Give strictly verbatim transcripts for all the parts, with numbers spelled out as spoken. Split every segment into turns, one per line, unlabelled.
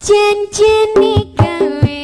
Janjane gawe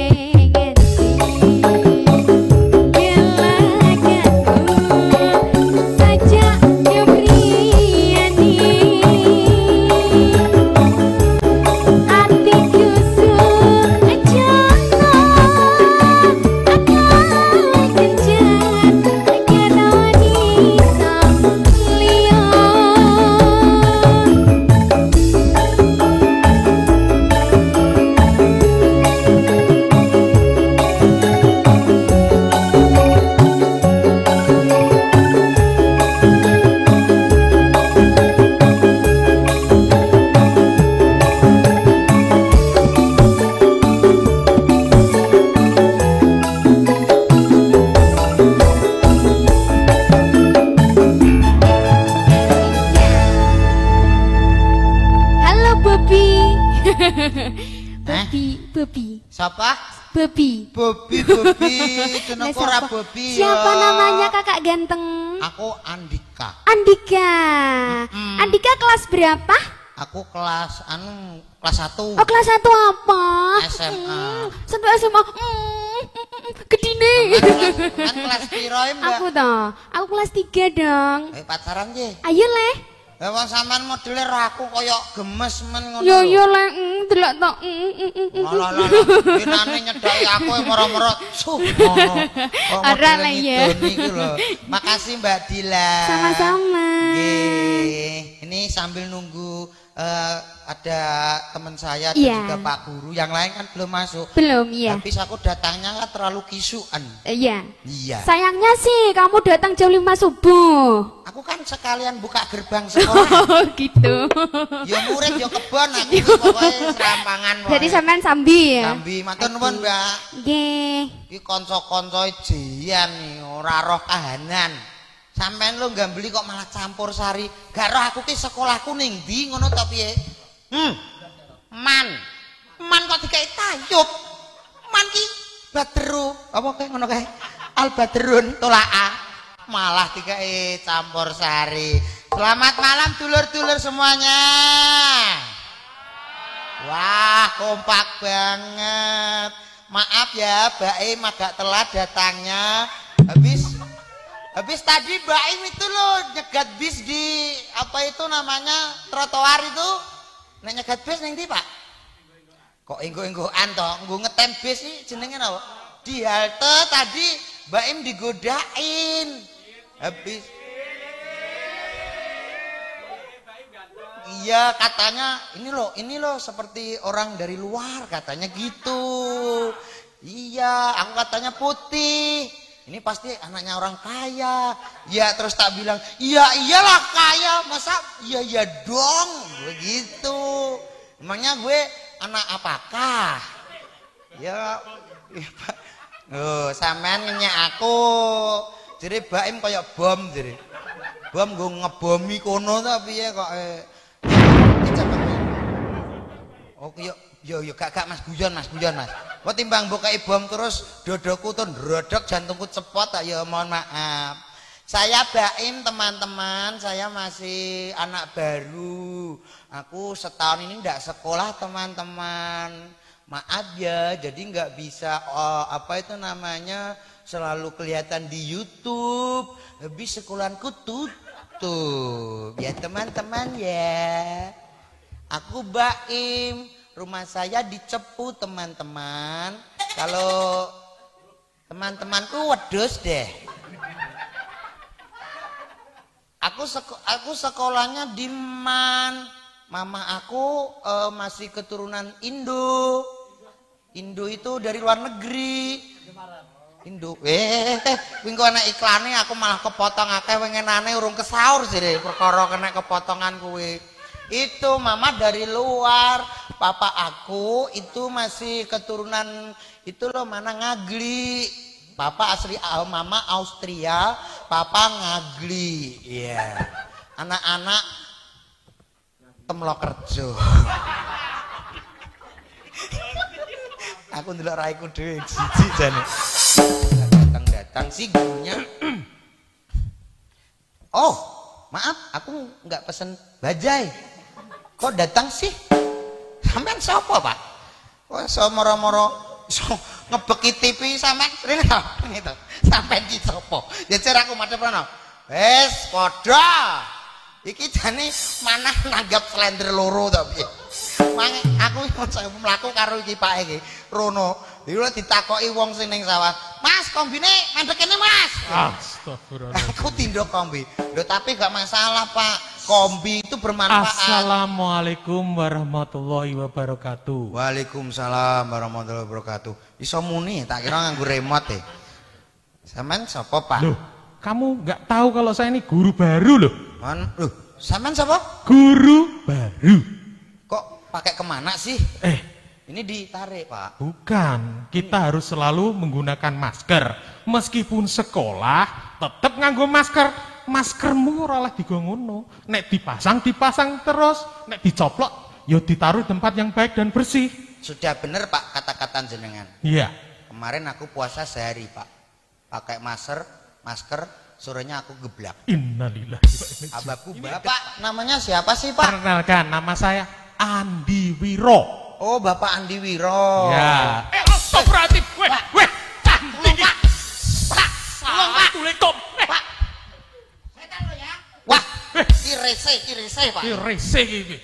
Siapa?
Bobi.
Bobi, Bobi. Kenapa ora Bobi?
Siapa namanya kakak ganteng?
Aku Andika.
Andika.
Hmm.
Andika kelas berapa?
Aku kelas anu kelas satu.
Oh, kelas satu apa?
S M A.
Hmm, sampai S M A. Hmm, gedine.
Kan kelas piro, Mbak?
Aku toh. Aku kelas tiga dong.
Eh pacaran nggih.
Ayo leh.
Lah wong sampean modele aku koyo gemes men ngono.
Yo yo leh, delok to.
Malah lah, dinane nyedaki aku moro-moro suh ngono.
Ora lah ya.
Makasih Mbak Dila.
Sama-sama.
Nggih. Ini sambil nunggu uh, ada teman saya dan
yeah.
juga Pak Guru, yang lain kan belum masuk.
Belum, iya.
Habis aku datangnya kan terlalu kisuan.
Iya.
Iya.
Sayangnya sih kamu datang jam lima subuh.
Aku kan sekalian buka gerbang sekolah.
Oh gitu.
Ya murid ya kebon aku pokoknya serampangan.
Jadi sampean sambi ya.
Sambi, matur nuwun Mbak.
Nggih.
Iki kanca-kanca jian nih ora roh kahanan. Sampean lo nggak beli kok malah campur sari. Gak roh aku ki sekolahku ning ndi ngono ta piye? Hmm. Man. Man kok dikai tayub. Man ki badru. Apa kae ngono kae? Al badrun tolaa. Malah dikai campur sari. Selamat malam dulur-dulur semuanya. Wah, kompak banget. Maaf ya, Baim agak telat datangnya. Habis Habis tadi Mbak Im itu loh nyegat bis di apa itu namanya trotoar itu. Nek nyegat bis ning ndi, Pak? Kok enggo-enggoan to, nggo ngetem bis iki jenenge napa? Di halte tadi Mbak Im digodain. Habis iya katanya ini loh, ini loh seperti orang dari luar katanya gitu. Iya, aku katanya putih. Ini pasti anaknya orang kaya. Ya terus tak bilang, iya iyalah kaya, masa iya iya dong, begitu. Emangnya gue anak apakah? Ya, oh, sampean ngenyak aku. Jadi Baim kayak bom jadi. Bom gue ngebomi kono tapi ya kok eh. Oh yuk, yuk, yuk, gak, gak mas guyon mas, guyon mas. Kok timbang bukai bom terus dodoku tuh drodok jantungku cepot, ayo mohon maaf. Saya Baim teman-teman, saya masih anak baru. Aku setahun ini nggak sekolah teman-teman. Maaf ya, jadi nggak bisa oh, apa itu namanya selalu kelihatan di YouTube. Habis sekolahku tutup. Ya teman-teman ya. Aku Baim, rumah saya di Cepu teman-teman. Kalau teman-temanku wedus deh. Aku seko aku sekolahnya di Man. Mama aku uh, masih keturunan Indo. Indo itu dari luar negeri. Indo. Eh, kuwi kok ana iklane aku malah kepotong akeh wengenane urung kesaur sih perkara kena kepotongan kuwi. Itu mama dari luar, papa aku itu masih keturunan itu loh mana Ngagli. Papa asli mama Austria, papa Ngagli. Iya. Yeah. Anak-anak temlok kerja. Aku ndelok raiku dhewe jijik jane. Datang-datang sih gurunya. Oh, maaf, aku nggak pesen bajai. Kok datang sih? Sampean siapa, Pak? Kok iso moro-moro iso ngebeki T V sampean rene to ngene to. Sampean iki sapa? Jejer aku madhep rono. Wes padha. Iki jane manah nanggap slender loro to piye. Mang aku mlaku karo iki Pak iki rono. Iki lho ditakoki wong sing ning sawah. Mas, kombine mandek kene, Mas.
Astagfirullah.
Aku tindok kombi. Lho tapi gak masalah, Pak. Kombi itu bermanfaat.
Assalamualaikum warahmatullahi wabarakatuh.
Waalaikumsalam warahmatullahi wabarakatuh. Iso muni, tak kira nganggo remote e. Sampean sapa, Pak?
Loh, kamu nggak tahu kalau saya ini guru baru loh.
Man, loh, sampean sapa?
Guru baru.
Kok pakai kemana sih?
Eh,
ini ditarik, Pak.
bukan. Kita harus selalu menggunakan masker. Meskipun sekolah, tetap nganggo masker. Maskermu ora oleh digo ngono. Nek dipasang, dipasang terus. Nek dicoplok, ya ditaruh di tempat yang baik dan bersih.
Sudah bener, Pak, kata-kata jenengan.
Iya.
Kemarin aku puasa sehari, Pak. Pakai masker, masker, sorenya aku geblak.
Innalillahi wa inna ilaihi raji'un.
Abahku Bapak namanya siapa sih, Pak?
Perkenalkan, nama saya Andi Wiro.
Oh, Bapak Andi Wiro.
Ya. Eh, astagfirullahaladzim. Weh, weh, cantik.
Pak. Pak.
Assalamualaikum.
Pak. Setan lo ya. Wah, iki rese, iki rese, Pak.
Ini rese ini.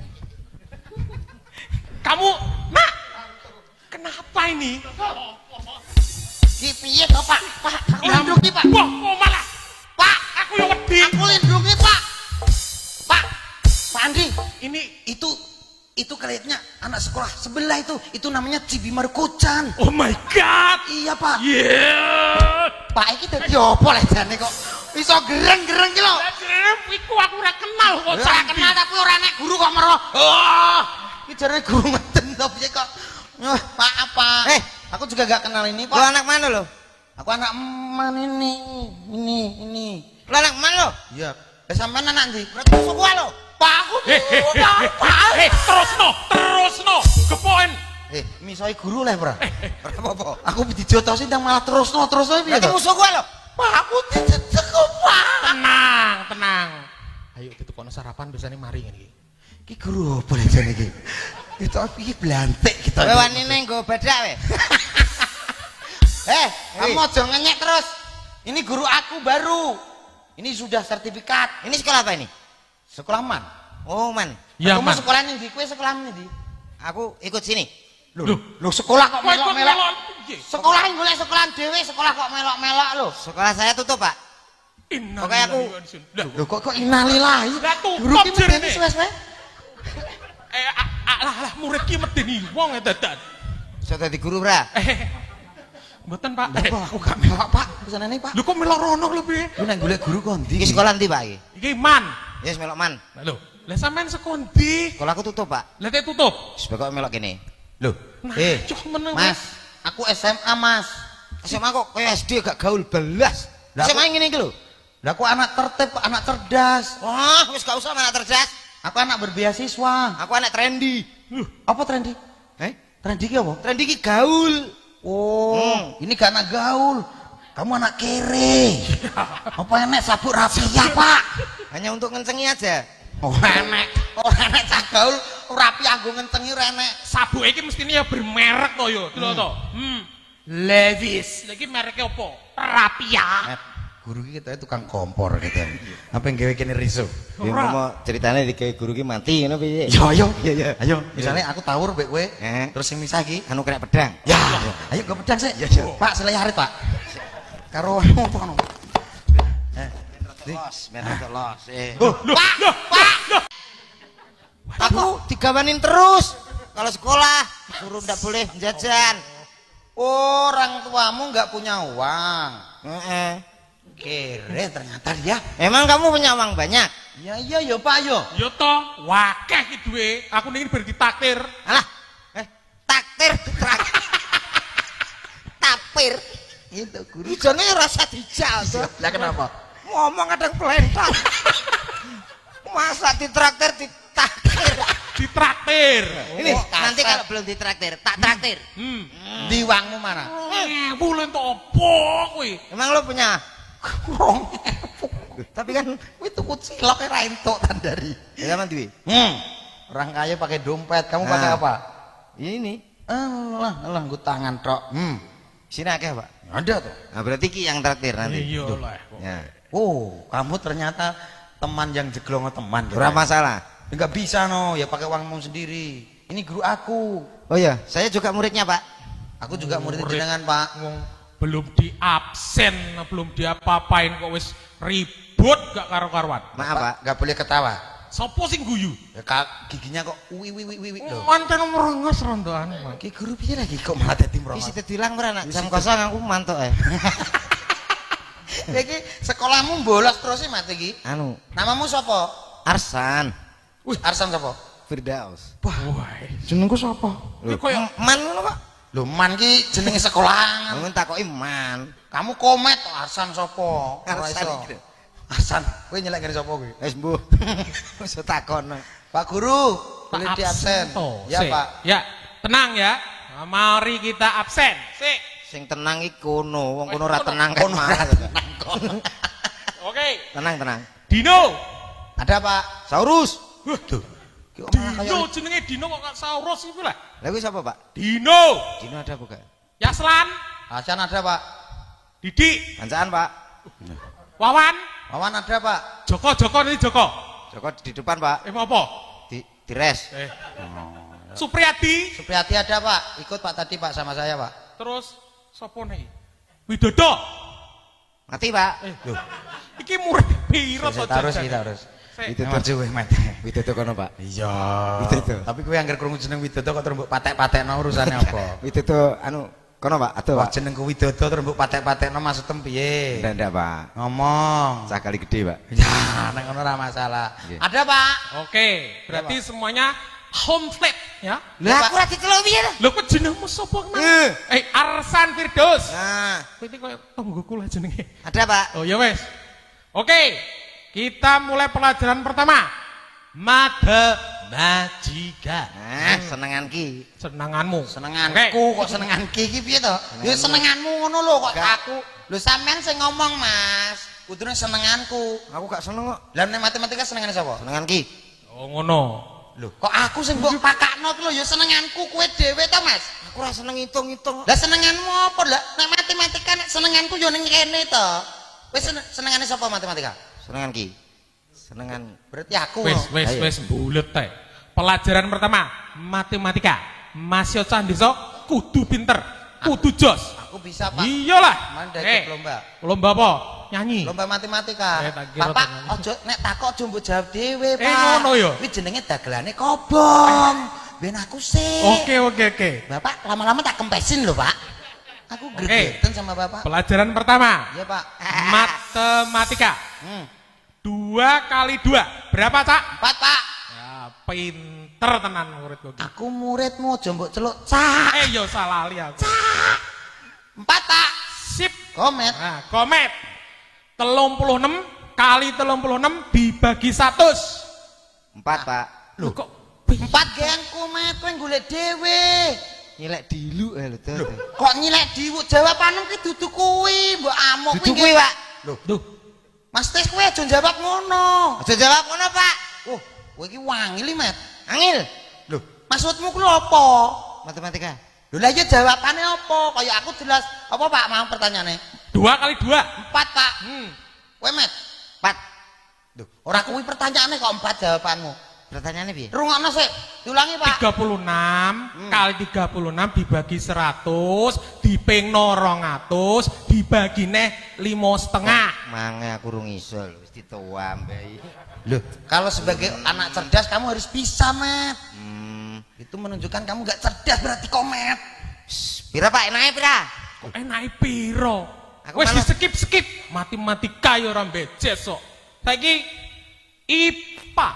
Kamu, nak, kenapa ini?
Ki piye to, Pak? Pak, aku lindungi, Pak.
Wah, kok malah.
Pak,
Aku yang wedi.
aku lindungi, Pak. Pak. Pak Andi,
Ini,
itu itu kayaknya anak sekolah sebelah itu. Itu namanya Cibimar Kocan.
oh my God.
Iya, Pak.
Yeah.
Pak iki dadi opo le jane kok iso gereng-gereng ki lho.
Iku aku ora kenal kok.
Ora kenal tapi ora nek guru kok mero. Oh, iki jarene guru ngeten to piye kok. Wah, Pak apa? Eh, aku juga gak kenal ini, Pak.
Lo anak mana lo?
Aku anak eman ini. Ini, ini.
Lo anak mana lo?
Iya. Eh sampean anak ndi?
Berarti musuh gua lo.
Pak aku udah, Pak.
Eh, terus no, terus no. Kepoin.
Eh, misoi guru lah, Bro.
Ora apa-apa.
Aku dijotosi ndang malah terusno, terusno piye
Berarti
to?
musuh gua lo.
Pak aku dijejek kok, Pak.
Tenang, tenang. Ayo ditukono sarapan biasanya mari ngene iki.
Ki guru apa le jane iki? Kita iki blantik kita.
Kowe wani ning nggo badak we.
Eh, kamu aja ngenyek terus. Ini guru aku baru. Ini sudah sertifikat.
Ini sekolah apa ini?
Sekolah man.
Oh, man.
Ya,
Kamu
Man.
sekolah ning ndi? Kowe sekolah ning ndi?
Aku ikut sini.
Loh,
Lho, sekolah kok
kok ikut
melok-melok.
melok? Piye?
Sekolah yang golek sekolahan dhewe, sekolah kok melok-melok lho.
Sekolah saya tutup, Pak.
Innalillahi
Pokoknya aku-
wa inna ilaihi raji'un.
Lho kok kok innalillahi.
Lah, tutup
Guru ki
jarene.
medeni suwe-suwe.
Eh, alah lah murid ki medeni wong dadan.
Saya dadi guru, Bra.
Eh, mboten Pak. Eh,
Kok aku gak melok, Pak? Pesanane, Pak.
lho kok melok rono lho piye?
Lu nang golek guru kok ndi?
Iki sekolah ndi, Pak iki?
Iki man.
Yes, melok man.
Lah lho, lah sampean sekondi.
Sekolahku tutup, Pak.
Lah teh tutup.
Wis kok melok kene.
Loh,
Nah,
eh,
cok meneng.
Mas, aku S M A, Mas.
S M A kok kowe S D gak gaul belas.
Lah,
S M A
aku-
ngene iki lho.
Lah aku anak tertib, anak cerdas.
Wah, wis gak usah anak cerdas.
Aku anak berbeasiswa.
Aku anak trendy.
Apa trendy?
Eh?
Trendy ki apa?
Trendy ki gaul.
Oh,
Hmm.
ini gak anak gaul. Kamu anak kere. Apa enek sabuk rapiah, Pak?
Hanya untuk ngencengi aja.
Oh, enek. Oh, enek cah gaul rapi aku ngencengi ora enek.
Sabuk iki mestine ya bermerek to yo, lho to. Hmm. Levi's. Lagi mereknya apa? Rapia.
Eh, guru ki kita tukang kompor gitu. Apa yang gawe kene riso?
Ini mau ceritanya di kayak guru ki mati ngono piye?
Yo ayo.
Iya, iya.
Ayo, misalnya aku tawur mbek kowe,
Eh.
terus sing misah ki,
Anu kena pedang.
ya. Ayo go pedang sik. Pak, selai harit, Pak. Karo anu apa ngono?
Los, biar agak los. Eh.
Loh,
Pak,
loh,
Pak.
loh.
Aku digawanin terus. Kalau sekolah suruh ndak boleh jajan.
Orang tuamu nggak punya uang.
Heeh.
Kere ternyata dia.
Emang kamu punya uang banyak?
Ya iya yo Pak yo.
Yo to, wakeh ki duwe. Aku ning bar ditaktir.
Alah. Eh, taktir ditraktir. Tapir.
Itu guru.
Ijone rasa dijal tuh.
Lah kenapa?
Ngomong kadang pelentar. Masa ditraktir ditaktir.
Ditraktir.
Ini
Oh,
nanti
kasar.
kalau belum ditraktir, tak traktir.
Hmm.
Di uangmu mana?
Eh, bulan to opo kuwi?
Emang lo punya?
Kurang.
Tapi kan
Itu kucilok ra entuk tandari.
ya kan Dwi.
Hmm. Orang kaya pakai dompet, kamu pakai
Nah.
apa?
Ini
Alah, alah nggo tangan tok.
Hmm. Sini akeh, Pak.
Ada tuh.
Nah, berarti ki yang traktir nanti.
Iya
Tuh.
lah.
Ya.
Oh, kamu ternyata teman yang jeglongo teman.
Ora masalah.
Enggak bisa no, ya pakai uangmu sendiri. Ini guru aku.
Oh iya, saya juga muridnya, Pak.
Aku juga murid
Murid.
jenengan, Pak.
Wong belum di absen, belum diapa-apain kok wis ribut gak karo-karuan.
Maaf, Pak.
Enggak boleh ketawa.
Sopo sing guyu?
Ya kak, giginya kok wi wi wi wi wi lho.
Manten merengos rondoan.
Ki guru piye lagi kok malah dadi
Wis
merongos.
ditilang ora nak jam kosong aku mantuk ae.
Iki sekolahmu bolos terus sih mati iki.
Anu,
Namamu sapa?
Arsan
Wih, Arsan sapa?
Firdaus.
Wah,
Jenengku sapa?
iki koyo
Man ngono, Pak.
Lho, Man ki jenenge sekolahan.
Mun takoki man.
Kamu komet to Arsan sapa? Ora
Arsan
iso.
iki lho.
Arsan, kowe nyelek ngene sapa kowe?
Wis mbuh. Wis takono.
Pak Guru,
Pak
boleh di absen.
toh.
Ya,
Sik.
Pak.
Ya, tenang ya. Nah, mari kita absen. Sik.
Sing tenang iki kono, wong kono ora
Kono.
tenang kan
Kono
mah.
ora tenang, kono.
Oke.
Tenang, tenang.
Dino.
Ada, Pak.
Saurus.
Waduh. Ki kok malah
Dino
kayak
jenenge Dino kok gak Saurus iki lah.
Lah kuwi sapa, Pak?
Dino.
Dino ada buka?
Yaslan.
Hasan ada, Pak.
Didik.
Kancaan, Pak.
Wawan.
Wawan ada, Pak.
Joko, Joko ini Joko.
Joko di depan, Pak.
Eh apa?
Di di res.
Eh. Supriyadi.
Supriyati ada, Pak. Ikut Pak tadi, Pak, sama saya, Pak.
Terus sopo nih? Widodo.
Mati, Pak.
Eh, loh. Iki murid piro to
Terus
jajan?
kita harus.
Sik.
Widodo.
Merjuwe, Mat.
Widodo kono, Pak.
Iya.
Widodo.
Tapi kowe anggere krungu jeneng Widodo kok terus mbok patek-patekno urusane apa?
Widodo anu kono, Pak. Atuh,
Wah,
Pak.
jenengku Widodo terus mbok patek-patekno maksudem piye?
Ndak, ndak, Pak.
Ngomong.
Sakali gede, Pak.
Ya, nek ngono ora masalah.
Nggih.
Ada, Pak.
Oke, berarti semuanya home flat ya.
Lah aku ora diceluk piye ta?
Lho kok jenengmu sapa
Eh.
nang? Eh, Arsan Firdaus.
Nah,
Kowe iki koyo tonggoku lah jenenge.
ada, Pak.
Oh ya wes. Oke, kita mulai pelajaran pertama. Matematika.
Nah, senengan ki.
Senanganmu.
Senenganku kok senenganki iki piye to? Ya senenganmu ngono lho kok
Gak.
aku. Lho sampean sing ngomong, Mas. Kudune senenganku.
Aku gak seneng kok.
Lah nek matematika senengane sapa?
Senengan ki.
Oh ngono.
Lho, kok aku sing mbok pakakno ku lho ya senenganku kowe dhewe to, Mas.
Aku ora seneng ngitung-ngitung.
Lah senenganmu apa? Lah nek matematika nek senenganku yo ning kene to. Wis seneng, senengane sapa matematika?
Senengan ki. Senengan.
Berarti aku.
Wes
no.
wes
Ayo.
wes bulet teh. Pelajaran pertama matematika. Mas yo Candiso kudu pinter, kudu jos.
Aku bisa, Pak.
Iyalah.
Mandek
Eh,
lomba.
lomba apa? Nyanyi.
Lomba matematika.
Eh, tak kira
Bapak,
tanya.
ojo nek takok aja mbok jawab dhewe, Pak.
Eh, ngono ya?
Kuwi jenenge dagelane kobong. Ben aku sih.
Oke oke oke.
Bapak lama-lama tak kempesin loh, Pak. Aku
Oke.
gregetan sama Bapak.
Pelajaran pertama.
Iya, Pak.
Matematika.
Hmm.
Dua kali dua. Berapa, Cak?
Empat, Pak.
Ya, pinter tenan murid gue.
Aku muridmu aja mbok celuk cak.
Eh, yo salah li aku.
Empat, Pak.
Sip.
Komet.
Nah, komet. Telung puluh enam kali telung puluh enam dibagi satus.
Empat, Pak.
Loh, kok
Empat geng komet kowe golek dhewe.
Nyilek dilu eh lho, tuh.
Kok nyilek diwu jawabanmu ki dudu kuwi, mbok amuk
Dudu kuwi, Pak.
Loh,
Duh,
Mas Tes kowe aja jawab ngono.
Aja jawab ngono, Pak.
Oh, kowe iki wangi li, Mat.
Angil.
Loh, maksudmu ku lho apa?
Matematika.
Lho lah iya jawabane apa? Kayak aku jelas. Apa Pak mau pertanyaannya?
dua kali dua.
Empat, Pak.
Hmm.
Kowe, Mat.
Empat.
Duh, ora kuwi pertanyaannya kok empat jawabanmu.
Pertanyaannya piye?
Rungokno sik. Diulangi, Pak.
tiga puluh enam
Hmm.
kali tiga puluh enam dibagi seratus dipengno rong atus dibagi neh lima setengah.
Mange aku rung iso lho, wis ditowa mbak.
Loh, kalau sebagai anak cerdas kamu harus bisa, Mat.
Hmm.
Itu menunjukkan kamu gak cerdas berarti komet.
Pira, Pak? Enake pira?
Kok enake piro?
Aku
Wes
malah-
di skip skip matematika ya ora bejes kok. Saiki I P A.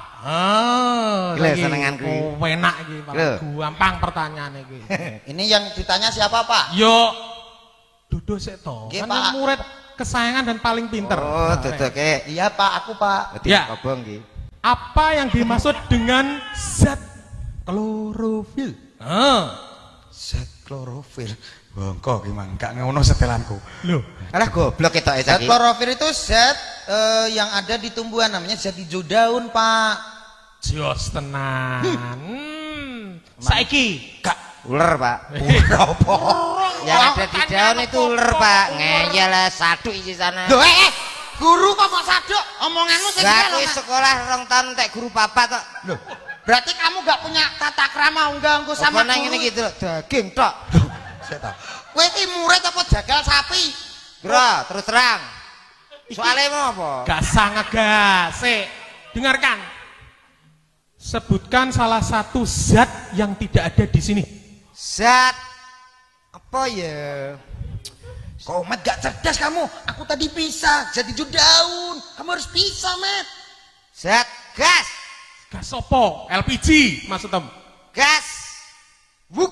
Ah,
Gila,
saiki
senenganku.
oh, enak iki,
Gila.
gampang pertanyaane iki.
Ini yang ditanya siapa, Pak?
Yo Dodo sik to.
Nggih,
Kan
Pak.
murid kesayangan dan paling pinter.
Oh,
Nah,
dodok e.
Iya, Pak, aku, Pak.
Berarti
Ya.
kobong ki.
Apa yang dimaksud dengan zat klorofil? Ah,
Zat klorofil. Bongko gimana? Gak ngono setelanku.
loh.
Alah goblok ketok e
Zat
saiki.
klorofil itu zat eh, yang ada di tumbuhan namanya zat hijau daun, Pak.
Jos tenan. Hmm. Saiki
Gak
Ular, Pak.
Ular apa?
Yang ada di daun itu ular, Pak. Ngeyel saduk isi sana.
Loh, eh, eh, guru kok mau saduk? Omonganmu sing
Gak
piye lho,
kuwi
Mas?
sekolah rong tahun tek guru papat kok.
Loh, berarti kamu gak punya tata krama unggah-ungguh sama
Sama nang
guru?
ngene iki lho, daging tok.
Saya tahu. Kowe iki murid apa jagal sapi?
Bro, terus terang. Soalnya mau apa?
Gak sangat gasik. Dengarkan. Sebutkan salah satu zat yang tidak ada di sini.
Zat apa ya?
Komet gak cerdas kamu. Aku tadi bisa jadi hijau daun. Kamu harus bisa, Met.
Zat gas.
Gas opo? L P G maksud tem.
Gas.
Wuk.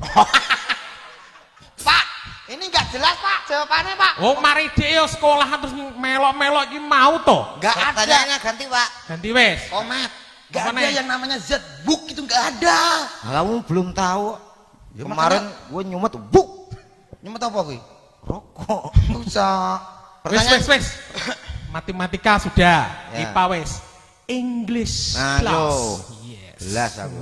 Pak, ini nggak jelas Pak jawabannya Pak.
Oh, mari dhewe sekolah terus melok-melok iki mau to.
Nggak ada.
Pertanyaannya ganti, Pak.
Ganti wes.
Komet. Nggak
Apa
ada
nih?
yang namanya zat buk itu nggak ada.
Kamu belum tahu.
Ya,
Kemarin
makanya-
gue nyumet buk
Nyemet apa kuwi?
rokok.
Usah.
Wes wes wes. Matematika sudah,
Ya.
I P A wes. English
Nah,
class.
lo.
Yes.
Jelas aku.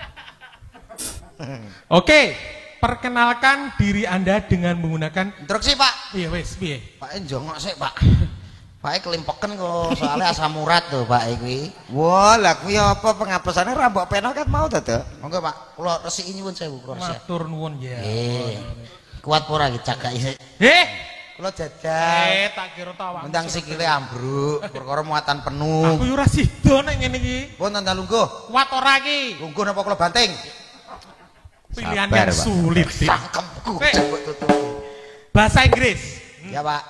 Oke, perkenalkan diri Anda dengan menggunakan
Instruksi Pak.
iya wes piye?
Pak njongok sih Pak. Pak kelimpeken kok soalnya asam urat tuh Pak kuwi.
Wah, lah kuwi apa penghapusannya rambut pena kan mau to, Dok?
Monggo Pak, kula resiki nyuwun sewu kula resik.
Matur nuwun ya.
Eh. Kuat pora iki cagak iki.
Eh,
Kula jajal.
eh tak kira ta awakmu.
Mendang sikile ambruk, perkara muatan penuh.
Aku yo ora sida nek ngene iki.
Pun tanda lungguh.
Kuat ora iki?
Lungguh napa kula banting?
Pilihan
Sabar,
yang
Pak.
sulit sih.
Sangkemku.
Eh.
Coba tutupi.
Bahasa Inggris.
Ya Pak.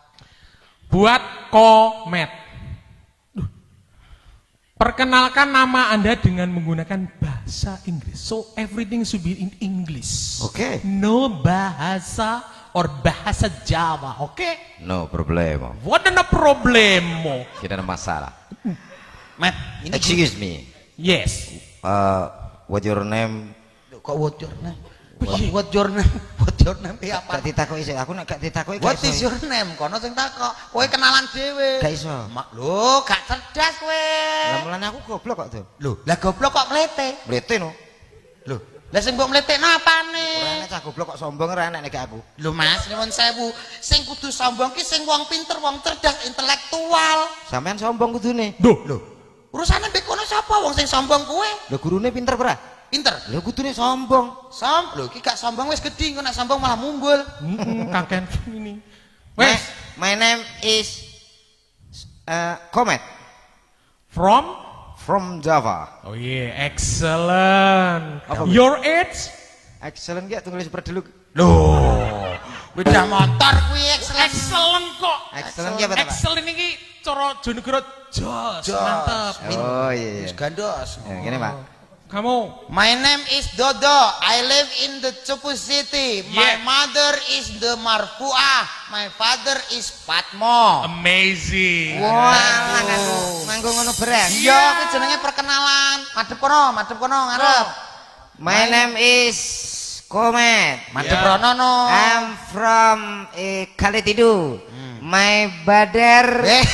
Buat komet. Duh. Perkenalkan nama Anda dengan menggunakan bahasa Inggris. So everything should be in English.
Oke.
No bahasa or bahasa Jawa. Oke?
No problem.
What the problemo?
Tidak ada masalah.
Matt, ini
Excuse me.
Yes.
Uh, what your name?
kok what your name? What, what your name? What your name? Iya
Gak
apa?
ditakoki sih. Aku nek gak ditakoki
What is your name? Kono sing takok. Kowe kenalan dhewe.
Gak iso.
Mak lho, gak cerdas kowe.
Lah mulane aku goblok kok, Dok.
Lho, lah goblok kok mlete.
Mlete no.
Lho, lah sing mbok mletekno
Ora
apane?
enak cah goblok kok sombong ora enak nek aku.
Lho Mas, nyuwun sewu. Sing kudu sombong ki sing wong pinter, wong cerdas, intelektual.
Sampean sombong kudune.
Duh.
Lho, urusane mbek kono sapa wong sing sombong kowe?
Lho gurune pinter ora?
Pinter.
Lho kudune sombong.
Som, lho iki gak sombong wis gedhi, engko nek sombong malah mumbul.
Mm-mm, kakek ini.
My,
Wes.
my name is uh, Comet
From?
from Java.
Oh iya, excellent.
Apa,
Your age?
Excellent gak tulis berdelu.
Loh, beda motor kuwi excellent.
Excellent kok.
Excellent ki apa ta, Pak?
Excellent ini cara Jonegoro jos,
Jos.
mantep.
Oh iya
Wis
iya.
gandos.
Ya, gini, Pak.
Kamu
My name is Dodo. I live in the Cepu City. My
Yeah.
mother is the Marfuah. My father is Patmo.
amazing.
Wah, nganggo nganggo ngono beres.
Iya, kuwi jenenge perkenalan. Madhep kono, madhep kono ngarep.
My name is Comet.
Madhep
Yeah.
rono no.
I'm from eh, Kalitidu. My brother.
Eh,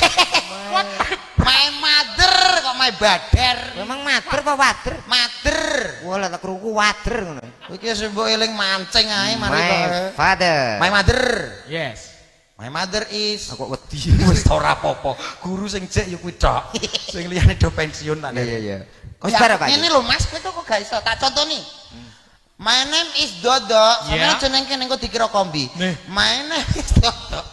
My mother kok my bader.
Memang mater apa water?
Mother.
Wah, lah tak krungu water ngono.
Iki wis mbok eling mancing ae mari
My
kok.
father.
My mother.
Yes.
My mother is
Aku wedi.
wis ora apa-apa. Guru sing jek ya kuwi tok. Sing liyane do pensiun tak.
Iya iya.
Wis
Wis bare Pak.
Ini lho Mas, kowe kok gak iso tak contoni. My name is Dodo.
Yeah.
Sampeyan jeneng kene engko dikira kombi.
Nih.
My name is Dodo.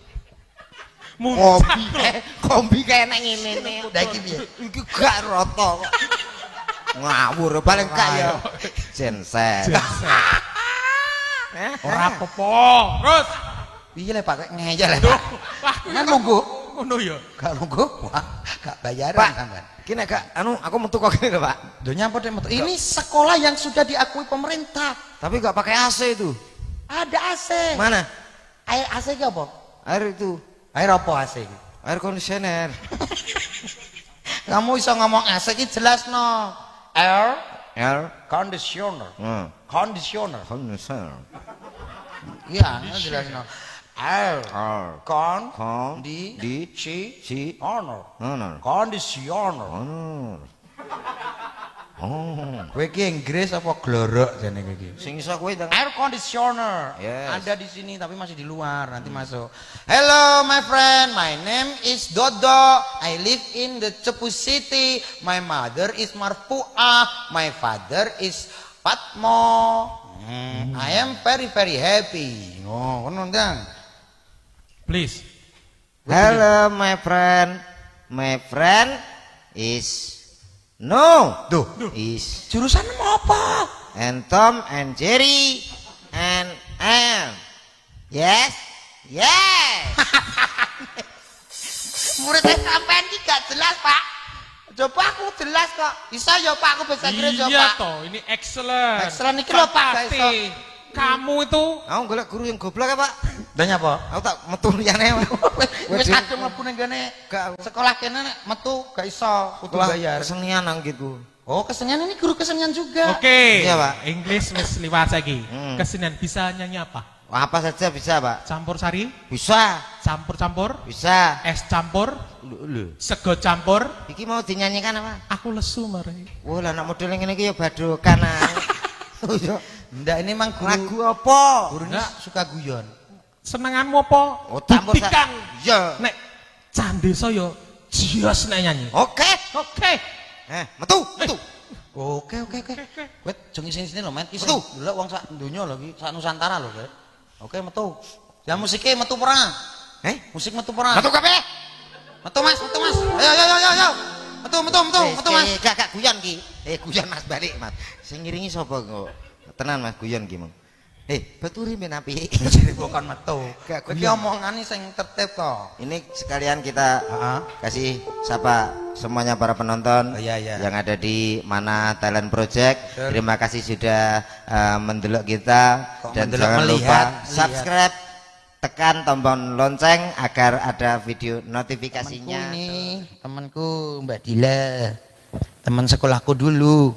Muncak
Kombi
loh.
kae, kombi kae nek ngene.
Udah iki piye?
Iki gak rata kok. Ngawur paling gak ya. Genset.
Ora apa-apa. Terus.
Piye le Pak, kok ngeyel le
Duh.
Pak.
Wah,
Kan nunggu.
ngono ya.
Gak nunggu. Wah, gak bayaran
Pak,
sampean.
ki nek gak anu aku metu kok kene lho, Pak.
Lho nyampur dek metu. Ini sekolah yang sudah diakui pemerintah.
Tapi gak pakai A C itu.
Ada A C.
Mana?
Air A C ki apa?
Air itu.
Air apa A C ki?
Air conditioner.
Kamu bisa ngomong A C ki jelas no. Air
Air.
conditioner.
Hmm.
Conditioner.
Conditioner.
Iya, jelas no. Air
Air.
con
Con.
di
Di.
ci
Si.
honor.
No no.
Conditioner.
Honor. Oh.
Kowe iki Inggris apa glorok jane kowe iki?
Sing iso kowe ndang.
Air conditioner.
Yes.
Ada di sini tapi masih di luar, nanti masuk. Hello my friend, my name is Dodo. I live in the Cepu City. My mother is Marfuah. My father is Fatmo. Hmm. I am very very happy. Oh, ngono ndang.
Please.
Hello my friend. My friend is no.
Duh,
Is
jurusan apa?
and Tom and Jerry and Ann. Yes. Yes.
Muridnya sampean iki gak jelas, Pak. Coba aku jelas kok. Bisa ya Pak aku bahasa Inggris ya
Iya
Pak.
toh, ini excellent.
Excellent iki lho, Pak, gak iso.
Fantastic. Kamu itu
Aku golek guru yang goblok ya, Pak.
Danya apa?
Aku tak metu liyane.
Wis kadung mlebu ning gone sekolah kene nek metu gak iso kudu bayar.
Kesenian nang gitu.
Oh, kesenian ini guru kesenian juga.
Oke.
Iya, Pak.
English wis liwat saiki.
Hmm.
Kesenian bisa nyanyi apa?
Apa saja bisa, Pak.
Campur sari,
Bisa.
campur-campur,
Bisa.
es campur,
Lho, lho.
sego campur.
Iki mau dinyanyikan apa?
Aku lesu mari.
Wah, lah anak model ngene iki ya badokan ae. Oh, iya.
Ndak ini mang guru.
Lagu apa?
Gurunya suka guyon.
Senenganmu apa?
Oh, campur sa-
Buktikan.
Iya.
Nek candesa ya jios nek nyanyi.
Oke.
Oke.
Eh, metu, metu.
Oke, oke, oke. Wet, jeng sini-sini lho, men. Iso
Metu.
delok wong sak donya lho iki, sak Nusantara lho, Wet. Oke, metu. Ya musiknya metu perang.
Eh,
Musik metu perang.
metu kabeh.
Metu Mas, metu Mas. Ayo, ayo, ayo, ayo. Metu, metu, metu,
Eh,
metu Mas.
eh, Gak gak guyon ki. Eh, guyon Mas balik, Mas. Sing ngiringi sapa kok? Tenan Mas guyon ki, Mang. Eh, baturi men api.
Jadi bukan metu.
Gak
Iki
guyon.
omongane sing tertib kok.
Ini sekalian kita
Heeh.
kasih sapa semuanya para penonton
Oh, iya, iya.
yang ada di Mana Talent Project.
Betul.
Terima kasih sudah uh, mendelok kita
Kok
dan
mendelok,
jangan
melihat,
lupa
lihat.
subscribe, tekan tombol lonceng agar ada video
Temanku
notifikasinya.
ini, temanku Mbak Dila. Teman sekolahku dulu.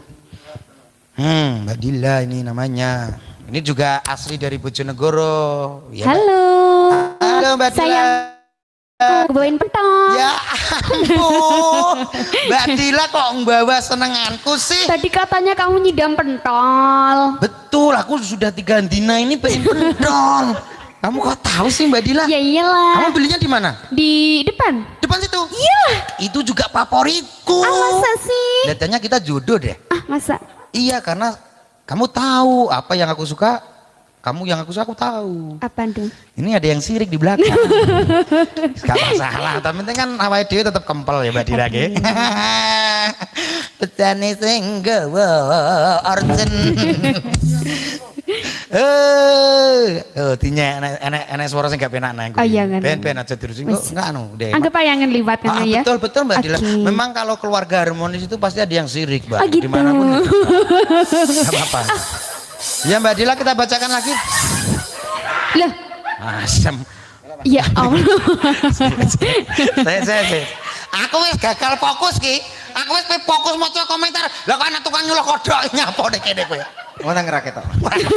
Hmm, Mbak Dila ini namanya. Ini juga asli dari Bojonegoro. Ya, Mbak.
Halo.
Halo Mbak Dila.
Sayang. Aku bawain pentol.
Ya ampun. Mbak Dila kok membawa senenganku sih?
Tadi katanya kamu nyidam pentol.
Betul, aku sudah tiga dina ini pengen pentol. Kamu kok tahu sih Mbak Dila?
Ya iyalah.
Kamu belinya di mana?
Di depan.
Depan situ.
Iya.
Itu juga favoritku.
Ah, masa sih?
Kelihatannya kita jodoh deh.
Ah, masa?
Iya, karena kamu tahu apa yang aku suka. Kamu yang aku suka aku tahu.
Apaan dong?
Ini ada yang sirik di belakang. Gak masalah, tapi penting kan awake dhewe tetep kempel ya Mbak Dila ge. Petane sing gawa orjen. Eh, oh dinya enek enek enek suara sing gak penak nang.
Oh, iya, kan.
Ben-ben aja terus kok
Wis.
enggak anu deh.
Anggap ayangan liwat kan
Ah,
ya?
betul betul Mbak Dila.
Oke.
Memang kalau keluarga harmonis itu pasti ada yang sirik, Mbak.
Oh, gitu.
Dimanapun. Gak apa-apa. Ya Mbak Dila kita bacakan lagi.
Loh,
Asem.
ya Allah.
saya saya saya. Aku wis gagal fokus ki. Aku wis pe fokus maca komentar. Lah kok ana tukang nyuluk kodhok nyapa nek kene kowe.
Ngono ngerak ketok.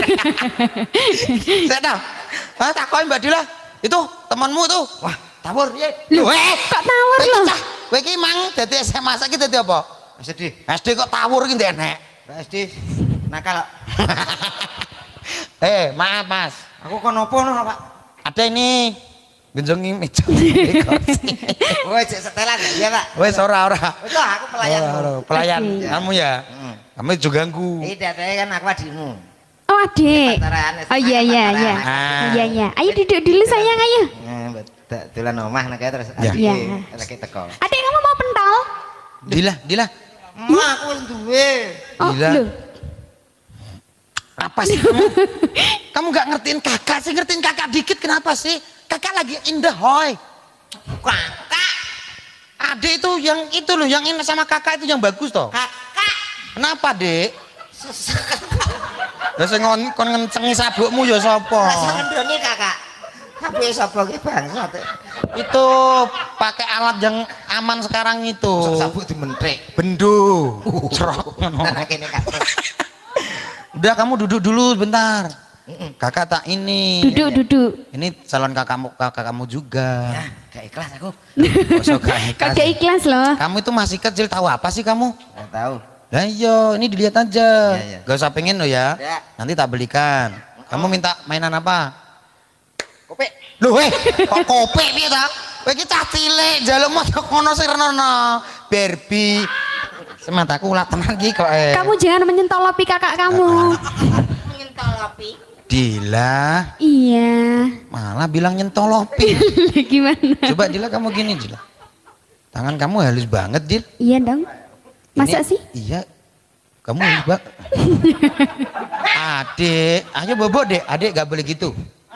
Saya tahu. Ah takoki Mbak Dila. Itu temanmu itu. Wah, tawur piye?
Loh,
eh,
kok tawur
kowe
loh?
cah, Kowe iki mang dadi S M A saiki dadi apa?
Sedih.
S D kok tawur ki ndek enek.
Pak S D nakal.
Eh, maaf Mas.
Aku kon opo no, Pak?
Ada ini genjongi meja.
Woi, cek setelan ya, Pak.
Wes ora ora.
Wis lah, aku pelayan.
Ora, ora. Pelayan
Oke.
kamu ya.
Heeh.
Kamu juga ganggu.
Tidak, kan aku adikmu.
Oh, adik.
Pantaran,
Oh iya iya
pantaran.
iya.
Ah.
Iya iya. Ayo duduk dulu sayang ayo.
Eh, bedak dolan omah nek terus
Ya.
adik
Iya.
lagi teko.
Adik kamu mau pentol?
Dila, Dila.
Emak aku wis duwe.
Oh,
Gila.
loh.
Apa sih kamu? Kamu gak ngertiin kakak sih, ngertiin kakak dikit kenapa sih? Kakak lagi indah hoy.
Kakak,
Adik itu yang itu loh, yang ini sama kakak itu yang bagus toh.
kakak.
Kenapa, Dek? Lah sing ngon kon ngencengi sabukmu ya sapa?
Sandone kakak. Apa ya sapa ki bangsat.
Itu pakai alat yang aman sekarang itu.
Sabuk dimentrek.
Bendo. Cerok ngono.
Nah kene kakak.
Udah kamu duduk dulu bentar. Kakak tak ini.
Duduk duduk.
Ini calon kakakmu kakak kamu juga.
Ya, gak ikhlas aku.
Kok gak ikhlas?
Kagak ikhlas loh.
Kamu itu masih kecil tahu apa sih kamu?
Gak tahu.
Lah iya, ini dilihat aja.
Iya, iya.
Gak usah pengen lo ya.
Ya.
Nanti tak belikan. Kamu minta mainan apa?
Kopi.
Loh eh, kok kopi piye ta? Kowe iki cah cilik, njaluk motor kono sirnono. Barbie. Semataku ulah tenan iki kok eh.
Kamu jangan menyentolopi kakak kamu.
Menyentolopi.
Dila,
Iya.
malah bilang nyentolopi.
Gimana?
Coba Dila kamu gini Dila. Tangan kamu halus banget Dil.
Iya dong. Masa
Ini-
sih?
Iya. Kamu halus banget. Adik, ayo bobo dek. Adik gak boleh gitu.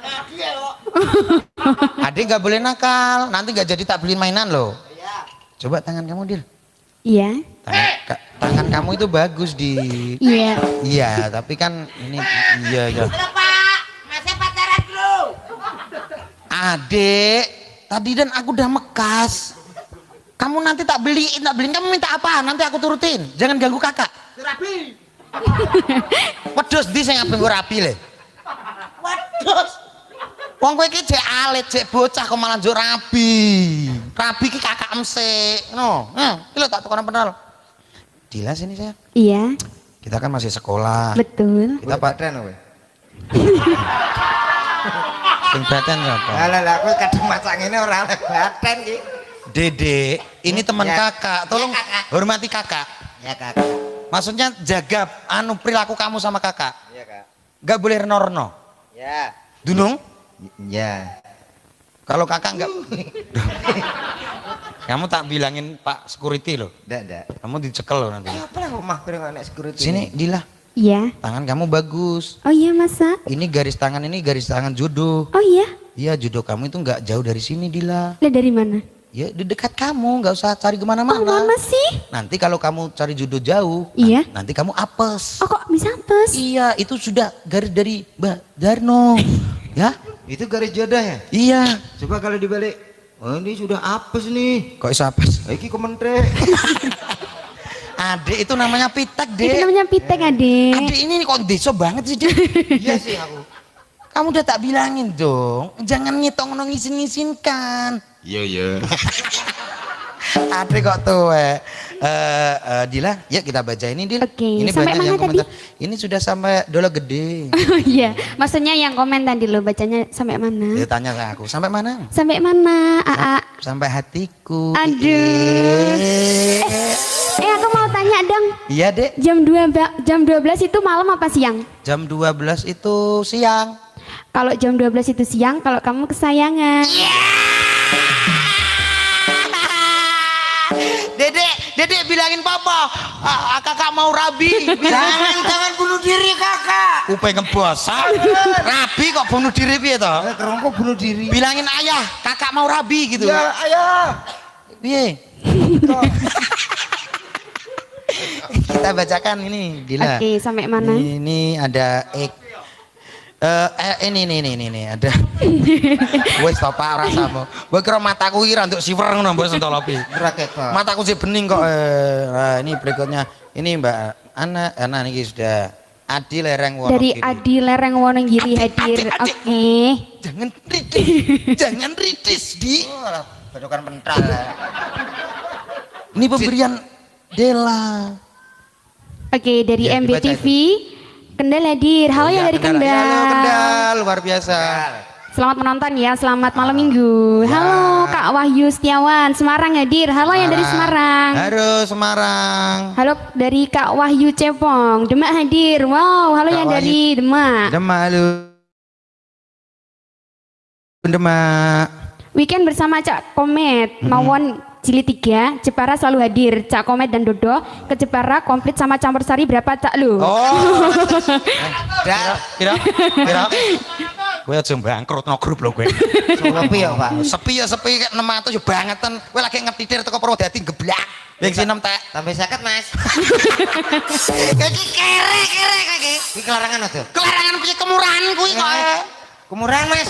Adik gak boleh nakal. Nanti gak jadi tak beliin mainan loh. Coba tangan kamu Dil.
Iya.
Tangan, ka- tangan kamu itu bagus di.
Iya.
Iya, tapi kan ini iya iya.
Pak, masih pacaran dulu.
Adik, tadi dan aku udah mekas. Kamu nanti tak beliin, tak beliin. Kamu minta apa? Nanti aku turutin. Jangan ganggu kakak.
Rapi.
Wedhus di sing ngabeng rapi le.
Waduh.
Wong kowe iki jek alit, jek bocah kok malah njuk rabi. Rabi iki kakak emsik. No, nah, iki lho tak tukono penal. Dila sini saya.
Iya.
Kita kan masih sekolah.
Betul.
Kita pak
Badan kowe.
sing badan apa?
Lah lah kowe kadang masak ngene ora oleh badan iki.
Dede, ini teman
Ya.
kakak. Tolong
Ya, kakak.
hormati kakak.
Ya, Kak.
Maksudnya jaga anu perilaku kamu sama kakak.
Ya, Kak.
Gak boleh reno-reno.
Ya.
Dunung,
Ya.
kalau kakak enggak kamu tak bilangin Pak security loh.
Ndak, ndak.
Kamu dicekel loh nanti.
Apa lah omah kowe nek security.
Sini Dila,
Iya.
tangan kamu bagus.
Oh iya masa?
Ini garis tangan ini garis tangan jodoh.
Oh iya.
Iya jodoh kamu itu nggak jauh dari sini Dila.
Lihat dari mana?
Ya di dekat kamu, nggak usah cari
Oh
kemana-mana.
mana sih?
Nanti kalau kamu cari jodoh jauh,
Iya.
nan- nanti kamu apes.
Oh kok bisa apes?
Iya, itu sudah garis dari Mbak Darno. Ya?
Itu garis jodoh ya?
Iya.
Coba kalau dibalik. Oh, ini sudah apes nih.
Kok iso apes?
Iki komentre.
Adik itu namanya pitek,
Itu
Dek.
namanya pitek adik.
Adik ini kok deso banget sih, Dek.
Iya sih aku.
Kamu udah tak bilangin dong, jangan ngitong nong ngisin-ngisinkan.
Iya, iya.
Adik kok tuh, eh, eh, eh, Dila, yuk kita baca ini, Dil.
Oke,
Ini
sampai
banyak
mana
yang
tadi?
komentar. Ini sudah sampai Dolo Gede.
Oh iya. Maksudnya yang komen tadi lo bacanya sampai
Dia
mana?
tanya ke aku, sampai mana?
Sampai mana? Aa.
Sampai hatiku.
Aduh.
Eh.
Eh aku mau tanya dong.
Iya, Dek.
Jam dua ba- jam dua belas itu malam apa siang?
Jam dua belas itu siang.
Kalau jam dua belas itu siang, kalau kamu kesayangan.
Dedek, Dedek bilangin papa, ah, kakak mau rabi.
Jangan, jangan bunuh diri, Kakak.
Upe ngebosak. Rabi kok bunuh diri piye to?
Eh, kerongko bunuh diri.
Bilangin ayah, kakak mau rabi gitu.
Ya, ayo.
Piye? Kita bacakan ini, Dila.
Oke, sampai mana?
Ini ada ek Eh, eh, ini ini ini ini ada. Wes to Pak rasamu. Kowe kira mataku iki ra nduk siwer ngono mbok sentolopi.
Raket, Pak.
Mataku sih bening kok. Eh, nah, ini berikutnya. Ini Mbak Ana, Ana niki sudah Adi Lereng Wonogiri.
Dari Adi Lereng Wonogiri hadir.
Adik, adik.
Oke.
Jangan ridis. Jangan ridis, Di.
Oh, bentukan pentral.
Ini pemberian Dela.
Oke, dari
Ya,
M B
dibaca
T V. Kendal hadir. Halo yang dari Kendal.
Ya, halo Kendal, luar biasa.
Selamat menonton ya, selamat malam minggu. Halo Kak Wahyu Setiawan, Semarang hadir. Halo yang dari Semarang.
Halo Semarang.
Halo dari Kak Wahyu Cepong, Demak hadir. Wow, halo
Kak
yang
Wahyu.
dari Demak.
Demak lu. Demak.
Weekend bersama Cak Komet, Mawon Jili tiga, Jepara selalu hadir. Cak Komet dan Dodo ke Jepara komplit sama campur sari berapa Cak lu?
Oh.
Dak.
Kira, kira. Gue aja bangkrut no grup lho gue.
Sepi ya, Pak.
Sepi ya sepi enam ratus ya bangetan. Gue lagi ngetitir teko Purwodadi geblak. Yang sinem teh.
Sampai sakit, Mas.
Kaki kere kere kaki.
Iki kelarangan tuh.
Kelarangan punya kemurahan kuwi kok.
Kemurahan, Mas.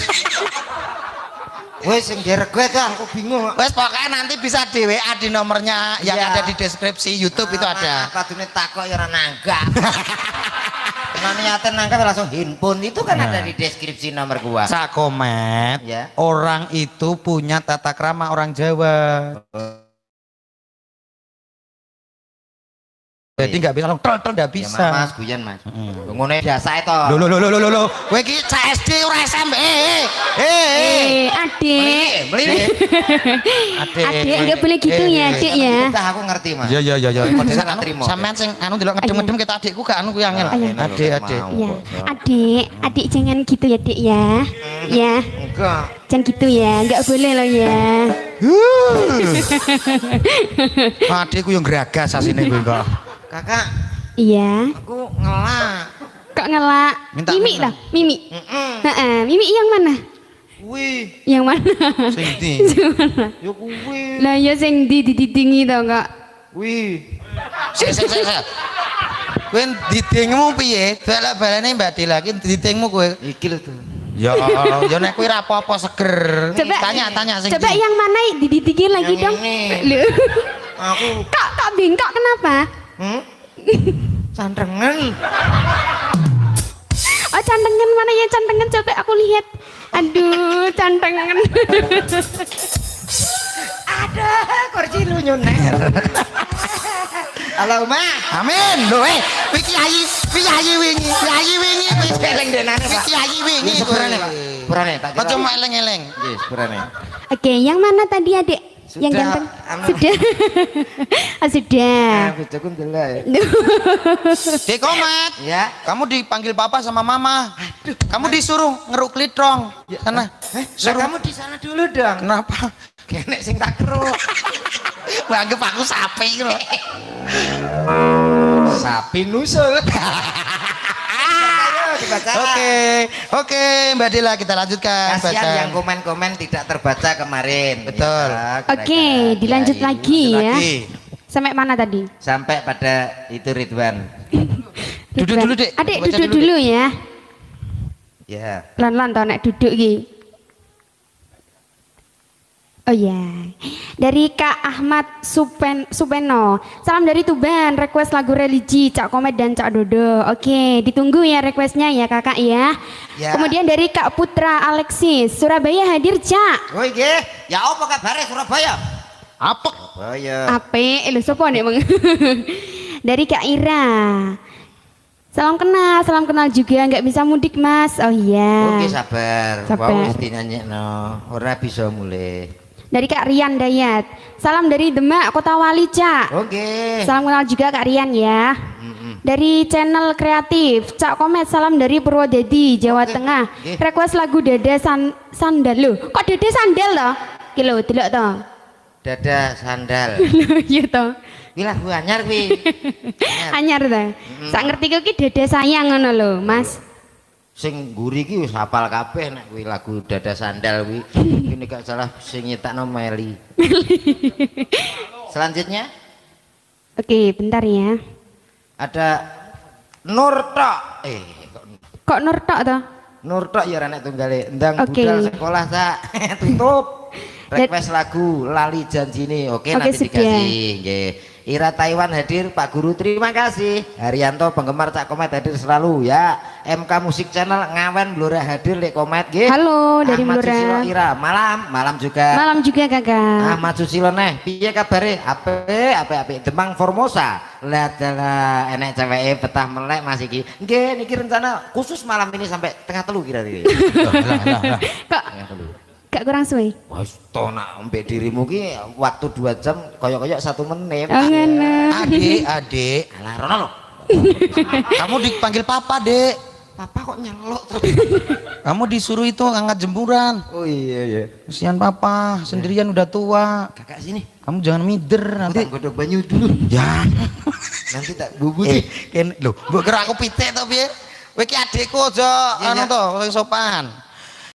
Wes sing jerek gue tuh aku bingung.
Wes pokoknya nanti bisa di W A di nomornya yang
Iya.
ada di deskripsi YouTube itu ada.
Apa tuh takok ya ora nanggap. Nah niatin nanggap langsung handphone itu kan ada di deskripsi nomor gua.
Sakomet,
Ya.
orang itu punya tata krama orang Jawa. Jadi nggak bisa langsung tol-tol nggak
Ya
bisa.
Mas, guyon Mas. Ngono biasa itu.
Lo lo lo lo lo lo. Kowe iki C S D ora S M P. Eh eh eh.
Eh, adik.
Beli.
Adik.
Adik nggak boleh gitu ya, Adik ya.
Kita aku ngerti Mas.
Iya iya iya iya.
Kode
Anu,
tak terima.
sampean sing anu delok ngedem-ngedem kita adikku gak anu kuwi angel. Adik adik.
Ya, adik, adik jangan gitu ya, Dik ya. Ya,
Enggak.
jangan gitu ya, nggak boleh loh ya.
Adikku yang geragas asine kuwi kok.
Kakak,
Iya.
aku ngelak.
Kok ngelak?
Minta
Mimi
minta.
lah, Mimi.
Heeh.
Heeh, Mimi yang mana?
Wih,
Yang mana?
Sing ndi?
Yang mana?
yo kuwi.
Lah ya sing di dididingi to kok.
Wih.
Sik sik sik. sik. Kowe didingmu piye? Bala-balane Mbak Dila ki didingmu kowe.
Iki lho tuh.
Ya, ya nek kuwi ra apa-apa seger.
Coba
Tanya tanya sing
Coba
ndi?
yang mana dididingin lagi
Yang
dong.
ini.
Loh.
Aku,
Kak, Kak bengkok kenapa?
hmm? Santengan.
Oh, cantengan mana ya cantengan coba aku lihat. Aduh, cantengan.
Ada kursi lu nyoner. Halo, Ma.
Amin. Lho eh, kuwi kiai, kiai wingi, kiai wingi kuwi
Eleng denane,
kuwi
Pak.
kiai wingi kuwi.
Sepurane, Pak. Sepurane, tak kira.
Aja mak eleng-eleng.
Nggih, sepurane.
Oke, yang mana tadi Adik?
Sudah,
Yang ganteng.
anu.
Sudah. Ah, sudah.
Ah, bojoku ndelok ya.
Dek Komat,
Ya.
kamu dipanggil papa sama mama. Kamu disuruh ngeruk klitrong. Sana.
Eh, lah kamu di sana dulu dong.
Kenapa?
Kenek sing tak keruk.
Nganggep aku sapi iki lho.
Sapi nusul. Ayo dibaca.
Oke, oke Mbak Dila kita lanjutkan.
Kasihan
baca.
yang komen-komen tidak terbaca kemarin.
Betul.
Ya,
Oke,
kira-kira.
dilanjut
Ya,
lagi
Lanjut
ya.
lagi.
Sampai mana tadi?
Sampai pada itu Ridwan.
Duduk dulu, Dek.
Adik
Baca
duduk
dulu,
dulu ya.
Ya.
Lan-lan tau nek duduk iki. Oh ya, dari Kak Ahmad Supen, Supeno. Salam dari Tuban, request lagu religi Cak Komet dan Cak Dodo. Oke, ditunggu ya requestnya ya kakak ya.
Ya.
Kemudian dari Kak Putra Alexis, Surabaya hadir Cak.
Oh iya, ya apa kabarnya Surabaya?
Apa?
Surabaya.
Ape, eh lu sopo nih emang? Dari Kak Ira. Salam kenal, salam kenal juga. Nggak bisa mudik mas. Oh iya.
Oke sabar.
Sabar.
Wau mesti nanyekno, ora bisa mulai.
Dari Kak Rian Dayat. Salam dari Demak, Kota Wali Cak.
Oke.
Salam kenal juga Kak Rian ya.
Mm-mm.
Dari channel kreatif Cak Komet, salam dari Purwodadi, Jawa
Oke.
Tengah.
Oke.
Request lagu Dada San Sandal loh. Kok Dada Sandal toh? Kilo delok toh.
Dada sandal.
Iya toh.
Kuwi lagu anyar kuwi.
Anyar toh. Sak ngerti ki Dada sayang ngono lho, Mas.
Sing nguri ki wis hafal kabeh nek kuwi lagu Dada Sandal kuwi. Ini gak salah sing nyetakno Meli. Selanjutnya
Oke, bentar ya.
ada Nur Tok. Eh, kok
Kok Nur tok toh?
Nur Tok ya nek tunggale ndang
Oke.
budal sekolah tak tutup. Request lagu Lali Janjine. Oke,
Oke,
nanti
sudah.
dikasih. Nggih. Ira Taiwan hadir, Pak Guru terima kasih. Haryanto penggemar Cak Komet hadir selalu ya. M K Musik Channel Ngawen Blora hadir lek Komet nggih.
Halo dari
Ahmad
Blora.
Susilo Ira, malam, malam juga.
Malam juga kakak.
Ahmad Susilo neh, piye kabare? Apik, apik-apik Demang Formosa. Lihat dalah enek ceweke betah melek Mas iki. Nggih, niki rencana khusus malam ini sampai tengah telu kira-kira.
Kok
Tengah telu.
gak kurang suwe?
Wes to nak mbek dirimu ki waktu dua jam koyok-koyok satu menit.
Oh ngono.
Adik, adik.
Alah rono lho.
Kamu dipanggil papa, Dek.
Papa kok nyelok terus.
Kamu disuruh itu angkat jemuran.
Oh iya iya.
Kesian papa, sendirian udah tua.
Kakak sini.
Kamu jangan mider nanti.
Tak godok banyu dulu.
Ya.
Nanti tak bubut.
Eh, ken lho, mbok kira aku pitik to piye? Kowe ki adikku aja
Iya,
anu
iya.
to, sing sopan.